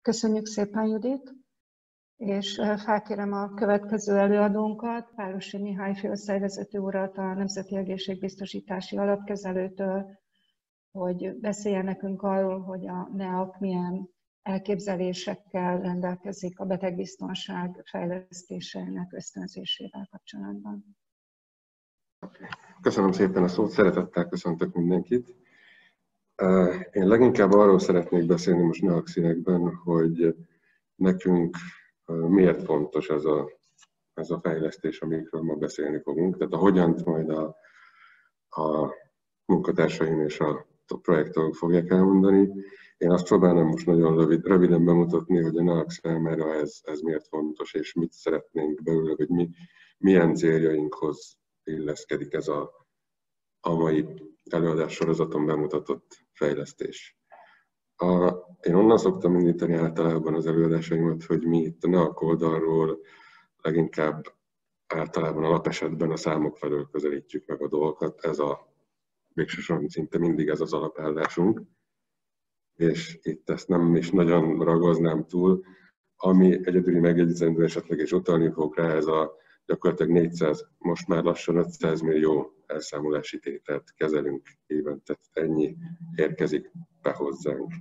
Köszönjük szépen, Judit, és felkérem a következő előadónkat, Pálosi Mihály főosztályvezető urat a Nemzeti Egészségbiztosítási Alapkezelőtől, hogy beszéljen nekünk arról, hogy a NEAK milyen elképzelésekkel rendelkezik a betegbiztonság fejlesztésének ösztönzésével kapcsolatban. Köszönöm szépen a szót, szeretettel köszöntök mindenkit. Én leginkább arról szeretnék beszélni most NEAK színekben, hogy nekünk miért fontos ez a fejlesztés, amikről ma beszélni fogunk. Tehát a hogyant majd a munkatársaim és a projektolók fogják elmondani. Én azt próbálom most nagyon röviden bemutatni, hogy a NEAK számára ez miért fontos, és mit szeretnénk belőle, hogy milyen céljainkhoz illeszkedik ez a mai előadás sorozaton bemutatott fejlesztés. Én onnan szoktam indítani általában az előadásaimat, hogy mi itt a NEAK oldalról leginkább általában alapesetben a számok felől közelítjük meg a dolgokat. Ez végsősorban szinte mindig ez az alapállásunk. És itt ezt nem is nagyon ragoznám túl. Ami egyedüli megjegyzendő esetleg és utalni fog rá, ez gyakorlatilag 400, most már lassan 500 millió elszámolási tételt kezelünk évente, ennyi érkezik be hozzánk.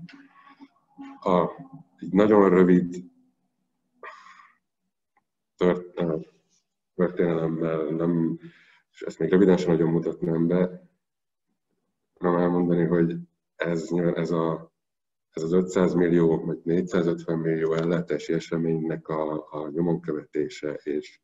Egy nagyon rövid történelemmel, és ezt még röviden sem nagyon mutatnám be, nem elmondani, hogy ez az 500 millió vagy 450 millió ellátási eseménynek a nyomon követése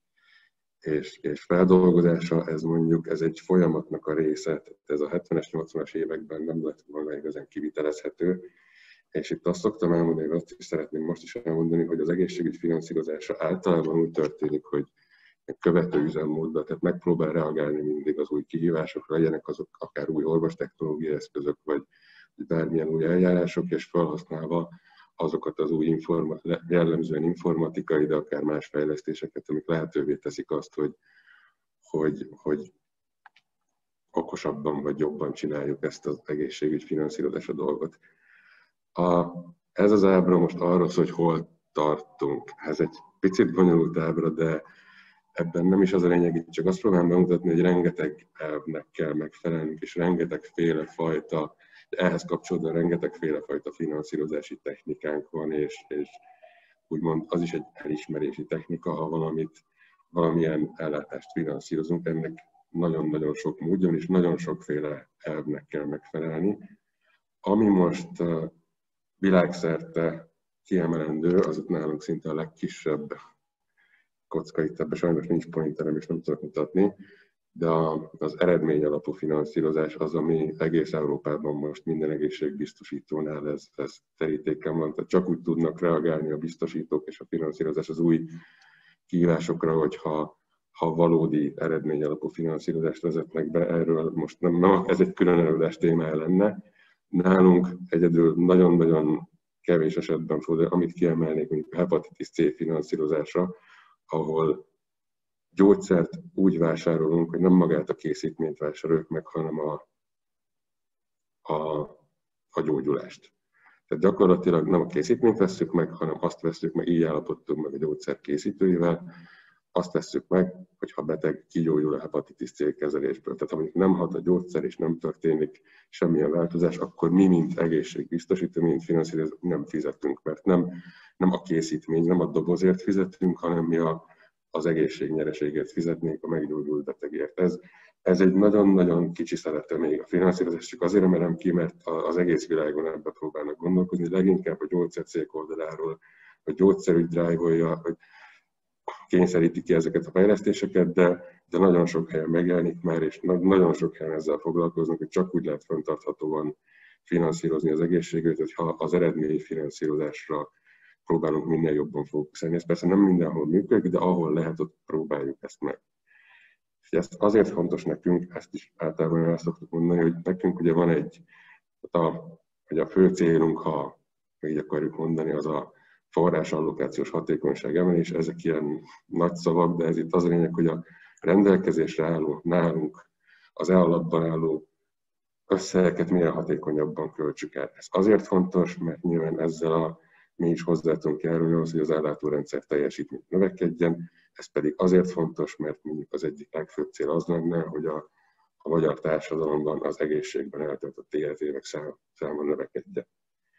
és feldolgozása, ez egy folyamatnak a része, tehát ez a 70-es, 80-as években nem lett volna igazán kivitelezhető, és itt azt szoktam elmondani, azt is szeretném most is elmondani, hogy az egészségügy finanszírozása általában úgy történik, hogy követő üzemmódban, tehát megpróbál reagálni mindig az új kihívásokra, legyenek azok akár új orvostechnológiai eszközök, vagy bármilyen új eljárások, és felhasználva azokat az új jellemzően informatikai, de akár más fejlesztéseket, amik lehetővé teszik azt, hogy okosabban vagy jobban csináljuk ezt az egészségügy finanszírozása dolgot. Ez az ábra most arról szól, hogy hol tartunk. Ez egy picit bonyolult ábra, de ebben nem is az a lényeg, csak azt próbálom bemutatni, hogy rengeteg elvnek kell megfelelnünk, és rengetegféle fajta, ehhez kapcsolódóan rengetegféle fajta finanszírozási technikánk van, és úgymond az is egy elismerési technika, ha valamilyen ellátást finanszírozunk, ennek nagyon-nagyon sok módjon, és nagyon sokféle elvnek kell megfelelni. Ami most világszerte kiemelendő, az ott nálunk szinte a legkisebb kocka, itt ebben sajnos nincs pointerem, és nem tudok mutatni, de az eredmény alapú finanszírozás az, ami egész Európában most minden egészségbiztosítónál ez terítéken van, tehát csak úgy tudnak reagálni a biztosítók és a finanszírozás az új kihívásokra, hogyha valódi eredmény alapú finanszírozást vezetnek be. Erről most nem, ez egy külön előadás témája lenne. Nálunk egyedül nagyon-nagyon kevés esetben fordul, amit kiemelnék, mondjuk a hepatitis C finanszírozása, ahol gyógyszert úgy vásárolunk, hogy nem magát a készítményt vásároljuk meg, hanem a gyógyulást. Tehát gyakorlatilag nem a készítményt vesszük meg, hanem azt vesszük meg, így állapodtunk meg a gyógyszer készítőivel, azt vesszük meg, hogyha beteg kigyógyul a hepatitis C kezelésből. Tehát ha nem hat a gyógyszer és nem történik semmilyen változás, akkor mi, mint egészségbiztosító, mint finanszírozó nem fizetünk, mert nem a készítmény, nem a dobozért fizetünk, hanem mi az egészségnyereségért fizetnénk a meggyógyult betegért. Ez egy nagyon-nagyon kicsi szelete még a finanszírozás, csak azért emelem ki, mert az egész világon ebbe próbálnak gondolkozni, leginkább a gyógyszercég oldaláról, a gyógyszerügy drive-olja, hogy kényszeríti ki ezeket a fejlesztéseket, de nagyon sok helyen megjelenik már, és nagyon sok helyen ezzel foglalkoznak, hogy csak úgy lehet fenntarthatóan finanszírozni az egészségügyet, hogyha az eredmény finanszírozásra próbálunk minél jobban fókuszálni. Ez persze nem mindenhol működik, de ahol lehet, ott próbáljuk ezt meg. És ez azért fontos nekünk, ezt is általában el szoktuk mondani, hogy nekünk ugye van hogy a fő célunk, ha így akarjuk mondani, az a forrásallokációs hatékonyság emelés, ezek ilyen nagy szavak, de ez itt az a lényeg, hogy a rendelkezésre álló, nálunk az e-alapban álló összegeket milyen hatékonyabban költsük el. Ez azért fontos, mert nyilván ezzel mi is hozzá tudunk járulni ahhoz, hogy az ellátórendszer teljesítmény növekedjen. Ez pedig azért fontos, mert mondjuk az egyik legfőbb cél az lenne, hogy a magyar társadalomban az egészségben eltöltött életévek száma növekedjen.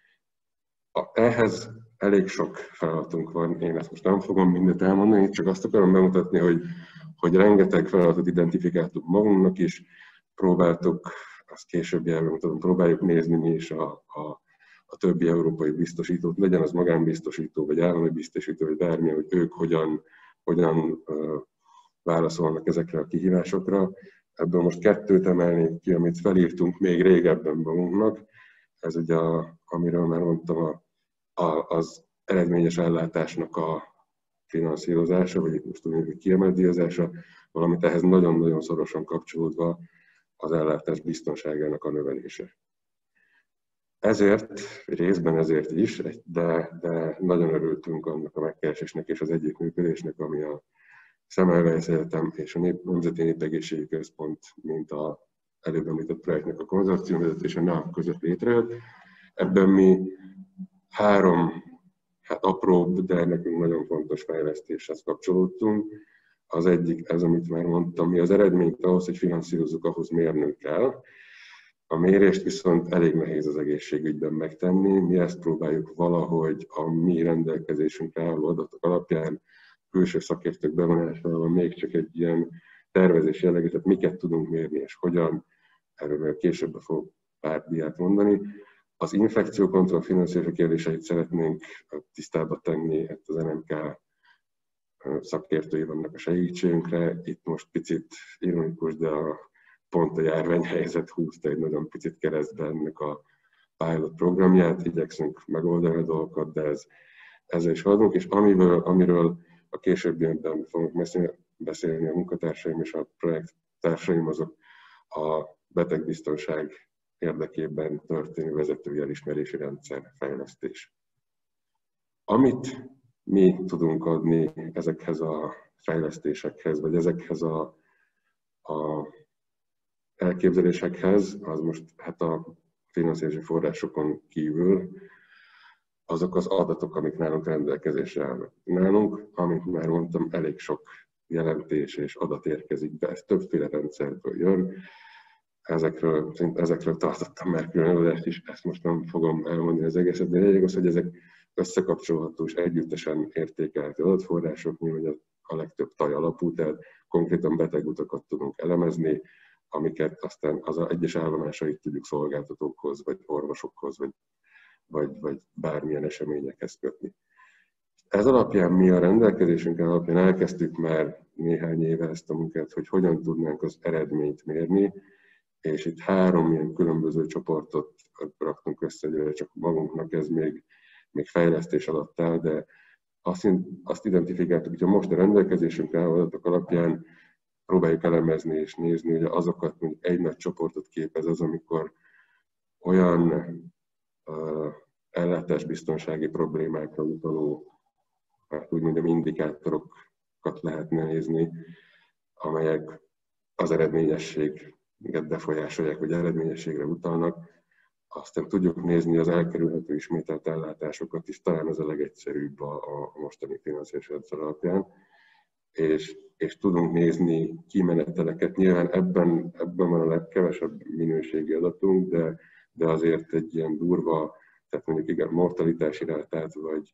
Ehhez elég sok feladatunk van, én ezt most nem fogom mindent elmondani, csak azt akarom bemutatni, hogy rengeteg feladatot identifikáltuk magunknak is, próbáltuk, azt később elmutatom, próbáljuk nézni mi is a többi európai biztosítót, legyen az magánbiztosító, vagy állami biztosító, vagy bármi, hogy ők hogyan válaszolnak ezekre a kihívásokra. Ebből most 2 emelnék ki, amit felírtunk még régebben magunknak. Ez ugye, amiről már mondtam, az eredményes ellátásnak a finanszírozása, vagy itt most tudjuk, hogy kiemelt díjazása, valamint ehhez nagyon-nagyon szorosan kapcsolódva az ellátás biztonságának a növelése. Részben ezért is, de nagyon örültünk annak a megkeresésnek és az együttműködésnek, ami a Semmelweis Egyetem és a Nemzeti Népegészségügyi Központ, mint az előbb említett projektnek a konzorciumvezetése NAV között létrejött. Ebben mi 3 apróbb, de nekünk nagyon fontos fejlesztéshez kapcsolódtunk. Az egyik, ez amit már mondtam, mi az eredményt ahhoz, hogy finanszírozzuk, ahhoz mérnünk kell. A mérést viszont elég nehéz az egészségügyben megtenni. Mi ezt próbáljuk valahogy a mi rendelkezésünkre álló adatok alapján, külső szakértők bevonásával még csak egy ilyen tervezés jellegű, tehát miket tudunk mérni és hogyan, erről később fogok pár diát mondani. Az infekciókontroll finanszírozási kérdéseit szeretnénk tisztába tenni, az NMK szakértői vannak a segítségünkre. Itt most picit ironikus, de pont a járványhelyzet húzta egy nagyon picit keresztbe ennek a pilot programját, igyekszünk megoldani a dolgokat, de ezzel is haladunk, és amiről a későbbiekben fogunk beszélni a munkatársaim és a projekttársaim, azok a betegbiztonság érdekében történő vezetői elismerési rendszer fejlesztés. Amit mi tudunk adni ezekhez a fejlesztésekhez, vagy ezekhez a elképzelésekhez, az most a finanszírozási forrásokon kívül azok az adatok, amik nálunk rendelkezésre állnak. Nálunk, amit már mondtam, elég sok jelentés és adat érkezik be, ez többféle rendszerből jön. Ezekről tartottam már külön előadást is, ezt most nem fogom elmondani az egészet, de lényeg az, hogy ezek összekapcsolható és együttesen értékelhető adatforrások, mi hogy a legtöbb taj alapú, tehát konkrétan betegutakat tudunk elemezni, amiket aztán az egyes állomásait tudjuk szolgáltatókhoz, vagy orvosokhoz, vagy bármilyen eseményekhez kötni. Ez alapján mi a rendelkezésünk alapján elkezdtük már néhány éve ezt a munkát, hogy hogyan tudnánk az eredményt mérni, és itt 3 ilyen különböző csoportot raktunk össze, hogy csak magunknak ez még fejlesztés alatt áll, de azt identifikáltuk, hogy most a rendelkezésünkre álló adatok alapján próbáljuk elemezni és nézni, hogy azokat, mondjuk egy nagy csoportot képez az, amikor olyan ellátásbiztonsági problémákra utaló, úgy mondjam, indikátorokat lehetne nézni, amelyek az eredményességet befolyásolják, vagy eredményességre utalnak. Aztán tudjuk nézni az elkerülhető ismételt ellátásokat is, talán ez a legegyszerűbb a mostani finanszírozási rendszer alapján. És tudunk nézni kimeneteleket. Nyilván ebben van a legkevesebb minőségi adatunk, de azért egy ilyen durva, tehát mondjuk igen, mortalitási rátát,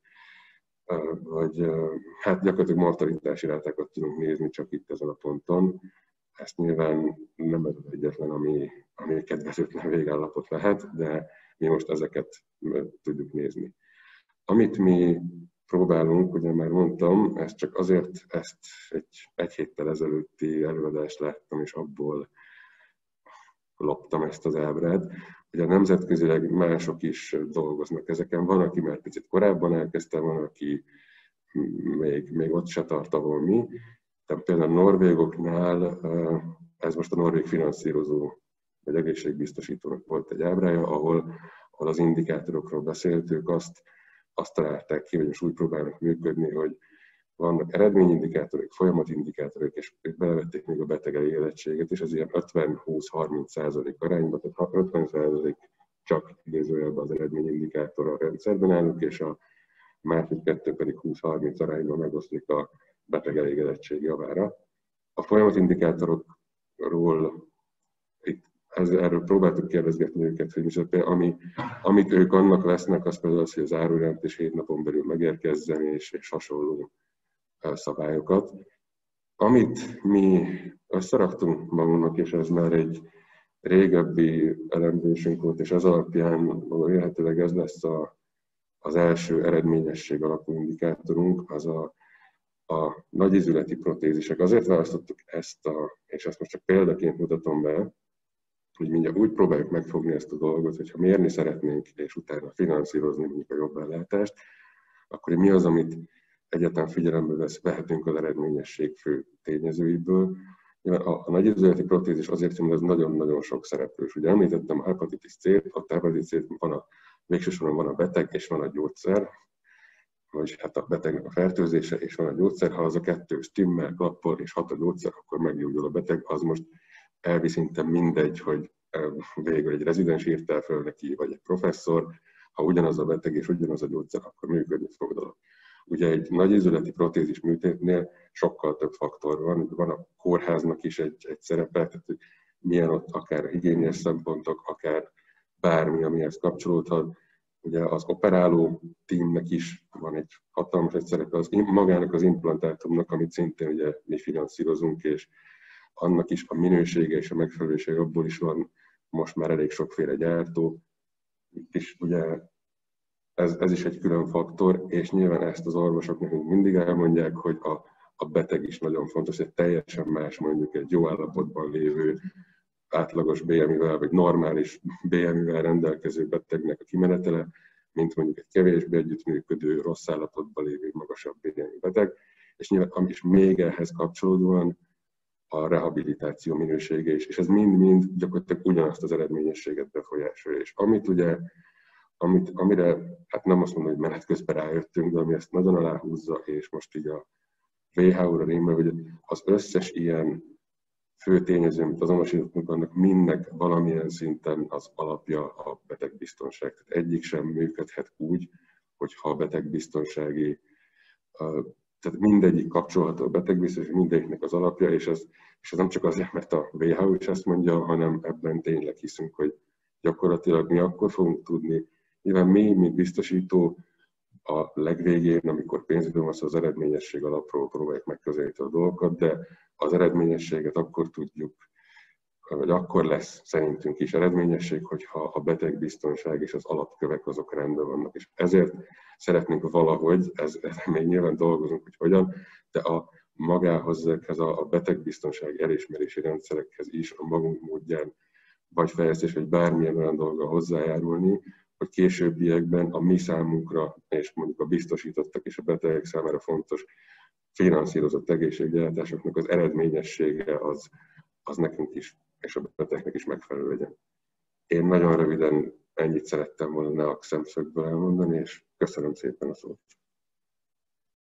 vagy hát gyakorlatilag mortalitási rátákat tudunk nézni csak itt ezen a ponton. Ezt nyilván nem ez az egyetlen, ami kedvezőtlen végállapot lehet, de mi most ezeket tudjuk nézni. Amit mi próbálunk, ugye már mondtam, ezt csak azért, ezt egy héttel ezelőtti előadást láttam, és abból loptam ezt az ábrát, hogy a nemzetközileg mások is dolgoznak ezeken. Van, aki már picit korábban elkezdte, van, aki még ott se tart, ahol mi. Tehát például a norvégoknál, ez most a norvég finanszírozó, vagy egészségbiztosítónak volt egy ábrája, ahol az indikátorokról beszéltük, azt találták ki, hogy most úgy próbálnak működni, hogy vannak eredményindikátorok, folyamatindikátorok, és belevették még a beteg elégedettséget, és ez ilyen 50-20-30% arányban, tehát 50% csak idézőjelben az eredményindikátor a rendszerben állunk, és másik 2 pedig 20-30 arányban megoszlik a beteg elégedettség javára. A folyamatindikátorokról erről próbáltuk kérdezgetni őket, hogy amit ők annak vesznek, az például az, hogy az árujelentés 7 napon belül megérkezzen, és hasonló szabályokat. Amit mi összeraktunk magunknak, és ez már egy régebbi elemzésünk volt, és az alapján vélhetőleg ez lesz az első eredményesség alapú indikátorunk, az a nagyizületi protézisek. Azért választottuk ezt, és ezt most csak példaként mutatom be, hogy mindjárt úgy próbáljuk megfogni ezt a dolgot, hogyha mérni szeretnénk, és utána finanszírozni mondjuk a jobb ellátást, akkor mi az, amit egyáltalán figyelembe vehetünk az eredményesség fő tényezőiből. A nagyizületi protézis azért, mert ez nagyon-nagyon sok szereplős. Ugye említettem a hepatitis C-t, a hepatitis C-t végső soron van a beteg, és van a gyógyszer, vagy hát a betegnek a fertőzése, és van a gyógyszer. Ha az a 2 stimmel, klappol, és hat a gyógyszer, akkor meggyógyul a beteg. Az most elvi szinte mindegy, hogy végül egy rezidens írt el föl neki, vagy egy professzor. Ha ugyanaz a beteg és ugyanaz a gyógyszer, akkor működni fog a dolog. Ugye egy nagyizületi protézis műtétnél sokkal több faktor van. Van a kórháznak is egy szerepe, tehát milyen ott akár higiéniás szempontok, akár bármi, amihez kapcsolódhat. Ugye az operáló tímnek is van egy hatalmas szerepe, magának az implantátumnak, amit szintén ugye mi finanszírozunk, és annak is a minősége és a megfelelősége, abból is van most már elég sokféle gyártó. Itt is ugye ez is egy külön faktor, és nyilván ezt az orvosok nekünk mindig elmondják, hogy a beteg is nagyon fontos, egy teljesen más mondjuk egy jó állapotban lévő, átlagos BMI-vel, vagy normális BMI-vel rendelkező betegnek a kimenetele, mint mondjuk egy kevésbé együttműködő, rossz állapotban lévő, magasabb BMI beteg, és nyilván is még ehhez kapcsolódóan a rehabilitáció minősége is, és ez mind-mind gyakorlatilag ugyanazt az eredményességet befolyásolja. És amire, hát nem azt mondom, hogy menet közben rájöttünk, de ami ezt nagyon aláhúzza, és most így a WHO-ra rímel, hogy az összes ilyen fő tényező, amit azonosítottunk, annak mindnek valamilyen szinten az alapja a betegbiztonság. Tehát egyik sem működhet úgy, hogyha a betegbiztonsági, tehát mindegyik kapcsolható a betegbiztonság, mindegyiknek az alapja, és ez nem csak azért, mert a WHO is ezt mondja, hanem ebben tényleg hiszünk, hogy gyakorlatilag mi akkor fogunk tudni. Nyilván mi, mint biztosító, a legvégén, amikor pénzből van szó, az eredményesség alapról próbáljuk megközelíteni a dolgokat, de az eredményességet akkor tudjuk, vagy akkor lesz szerintünk is eredményesség, hogyha a betegbiztonság és az alapkövek azok rendben vannak. És ezért szeretnénk valahogy, ez még nyilván dolgozunk, hogy hogyan, de magához ezekhez a betegbiztonság elismerési rendszerekhez is a magunk módján vagy fejlesztés, vagy bármilyen olyan dolga hozzájárulni, hogy későbbiekben a mi számunkra, és mondjuk a biztosítottak és a betegek számára fontos finanszírozott egészségügyi ellátásoknak az eredményessége az nekünk is, és a betegeknek is megfelelő legyen. Én nagyon röviden ennyit szerettem volna NEAK szemszögből elmondani, és köszönöm szépen a szót.